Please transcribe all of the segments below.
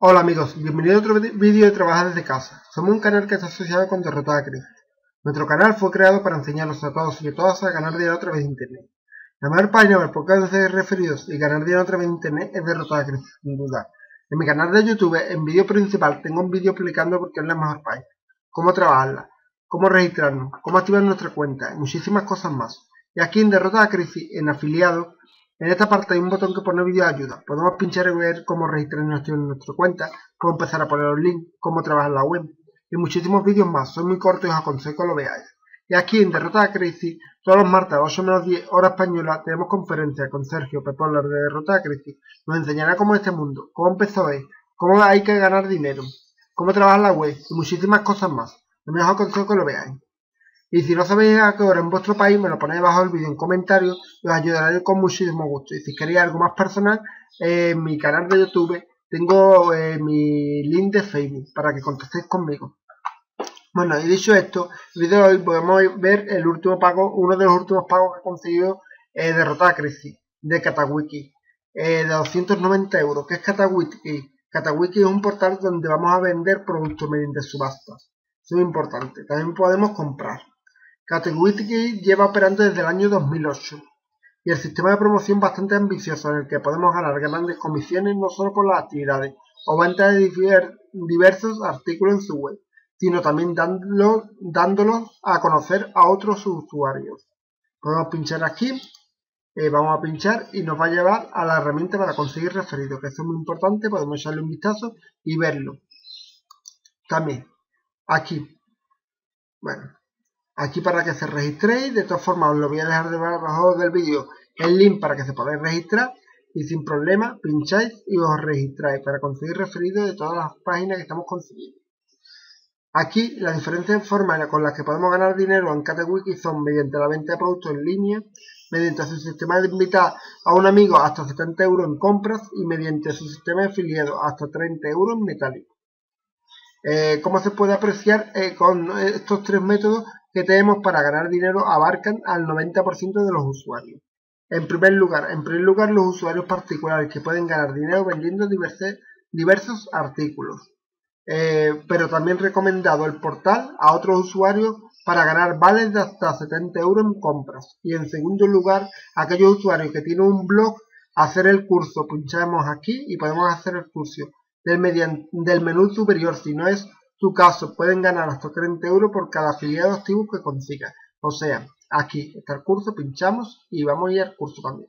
Hola amigos, bienvenidos a otro vídeo de Trabajar desde casa. Somos un canal que está asociado con Derrotada Crisis. Nuestro canal fue creado para enseñarlos a todos y a todas a ganar dinero a través de internet. La mejor página para podcast de referidos y ganar dinero a través de internet es Derrotada Crisis, sin duda. En mi canal de YouTube, en vídeo principal, tengo un vídeo explicando por qué es la mejor página, cómo trabajarla, cómo registrarnos, cómo activar nuestra cuenta y muchísimas cosas más. Y aquí en Derrotada Crisis, en afiliados, en esta parte hay un botón que pone vídeo de ayuda. Podemos pinchar y ver cómo registrarnos en nuestra cuenta, cómo empezar a poner los links, cómo trabajar la web y muchísimos vídeos más. Son muy cortos y os aconsejo que lo veáis. Y aquí en Derrotada Crisis, todos los martes a 8:10 hora española, tenemos conferencia con Sergio Pepolar de Derrotada Crisis. Nos enseñará cómo es este mundo, cómo empezó él, cómo hay que ganar dinero, cómo trabajar la web y muchísimas cosas más. Os aconsejo que lo veáis. Y si no sabéis a qué hora en vuestro país, me lo ponéis abajo del vídeo en comentarios y os ayudaré con muchísimo gusto. Y si queréis algo más personal, en mi canal de YouTube tengo mi link de Facebook para que contactéis conmigo. Bueno, y dicho esto, en el vídeo de hoy podemos ver el último pago, uno de los últimos pagos que he conseguido Derrotada Crisis de Katawiki, de 290 euros. ¿Qué es Katawiki? Katawiki es un portal donde vamos a vender productos mediante subastas. Eso es importante. También podemos comprar. Katawiki lleva operando desde el año 2008 y el sistema de promoción bastante ambicioso en el que podemos ganar grandes comisiones no solo por las actividades o venta de diversos artículos en su web, sino también dándolos a conocer a otros usuarios. Podemos pinchar aquí, vamos a pinchar y nos va a llevar a la herramienta para conseguir referidos, que eso es muy importante. Podemos echarle un vistazo y verlo. También aquí, bueno, aquí para que se registréis. De todas formas os lo voy a dejar debajo del vídeo el link para que se podáis registrar y sin problema pincháis y os registráis para conseguir referidos de todas las páginas que estamos consiguiendo. Aquí las diferentes formas con las que podemos ganar dinero en Katawiki son mediante la venta de productos en línea, mediante su sistema de invitar a un amigo hasta 70 euros en compras y mediante su sistema de afiliados hasta 30 euros en metálico. ¿Cómo se puede apreciar con estos tres métodos que tenemos para ganar dinero? Abarcan al 90% de los usuarios. En primer lugar, los usuarios particulares que pueden ganar dinero vendiendo diversos artículos. Pero también recomendado el portal a otros usuarios para ganar vales de hasta 70 euros en compras. Y en segundo lugar, aquellos usuarios que tienen un blog, hacer el curso. Pinchamos aquí y podemos hacer el curso del menú superior. Si no es tu caso, pueden ganar hasta 30 euros por cada afiliado activo que consiga. O sea, aquí está el curso, pinchamos y vamos a ir al curso también.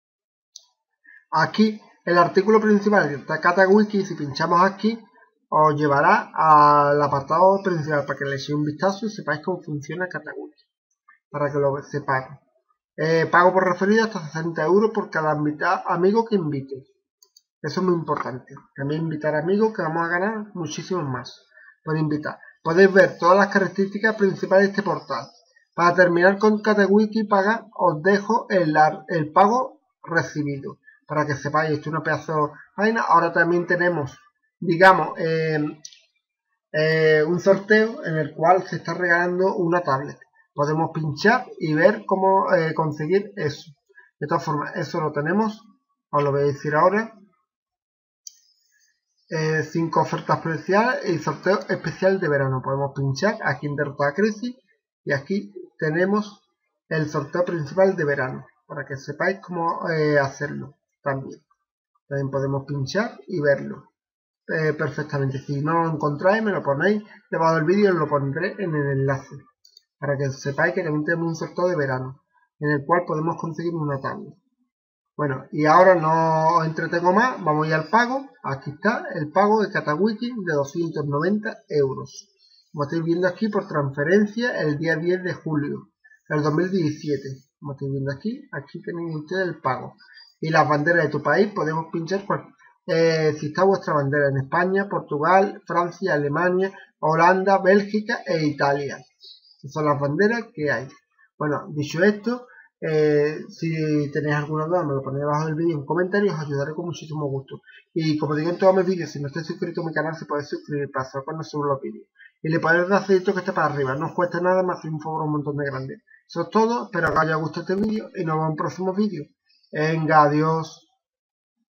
Aquí el artículo principal de Katawiki, si pinchamos aquí, os llevará al apartado principal para que le echéis un vistazo y sepáis cómo funciona Katawiki. Para que lo sepáis. Pago por referido hasta 60 euros por cada amigo que invite. Eso es muy importante. También invitar amigos que vamos a ganar muchísimos más por invitar. Podéis ver todas las características principales de este portal. Para terminar con Katawiki Paga, os dejo el pago recibido. Para que sepáis, esto es una pedazo de vaina. Ahora también tenemos, digamos, un sorteo en el cual se está regalando una tablet. Podemos pinchar y ver cómo conseguir eso. De todas formas, eso lo tenemos. Os lo voy a decir ahora. 5 ofertas especiales y sorteo especial de verano. Podemos pinchar aquí en Derrotada Crisis y aquí tenemos el sorteo principal de verano para que sepáis cómo hacerlo también. También podemos pinchar y verlo perfectamente. Si no lo encontráis, me lo ponéis debajo del vídeo y lo pondré en el enlace para que sepáis que también tenemos un sorteo de verano en el cual podemos conseguir una tablet. Bueno, y ahora no os entretengo más, vamos a ir al pago. Aquí está el pago de Katawiki de 290 euros. Como estáis viendo aquí por transferencia el día 10 de julio del 2017. Como estáis viendo aquí tenéis ustedes el pago. Y las banderas de tu país podemos pinchar si está vuestra bandera en España, Portugal, Francia, Alemania, Holanda, Bélgica e Italia. Esas son las banderas que hay. Bueno, dicho esto, si tenéis alguna duda me lo ponéis abajo del vídeo en comentarios, os ayudaré con muchísimo gusto. Y como digo en todos mis vídeos, si no estáis suscritos a mi canal, se podéis suscribir para saber cuando subo los vídeos. Y le podéis dar dedito que esté para arriba, no os cuesta nada, me hace un favor un montón de grande. Eso es todo, espero que os haya gustado este vídeo y nos vemos en próximos vídeos. Venga, adiós.